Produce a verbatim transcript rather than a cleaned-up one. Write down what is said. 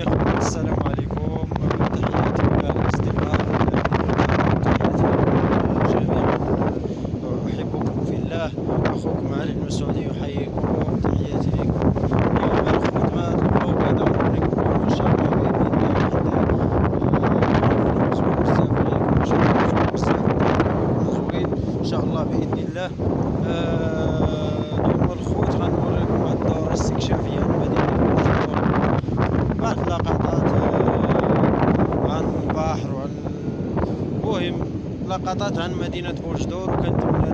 إخوة السلام عليكم، تحياتي للاستماع، تحياتي جميعا، أحبكم في الله. أخوكم علي المسعودي يحييكم، تحياتي لكم. اليوم الخدمة هذا الفلوق هذا نوريكم اليوم إن شاء الله بإذن الله واحد بزاف عليكم إن شاء الله، بزاف زوين إن شاء الله بإذن الله. اليوم الخوت غنوريكم هاد الدورة الاستكشافية لمدينة بوجدور، بعض اللقطات عن البحر وعن المهم لقطات عن مدينة بوجدور، وكنتمنى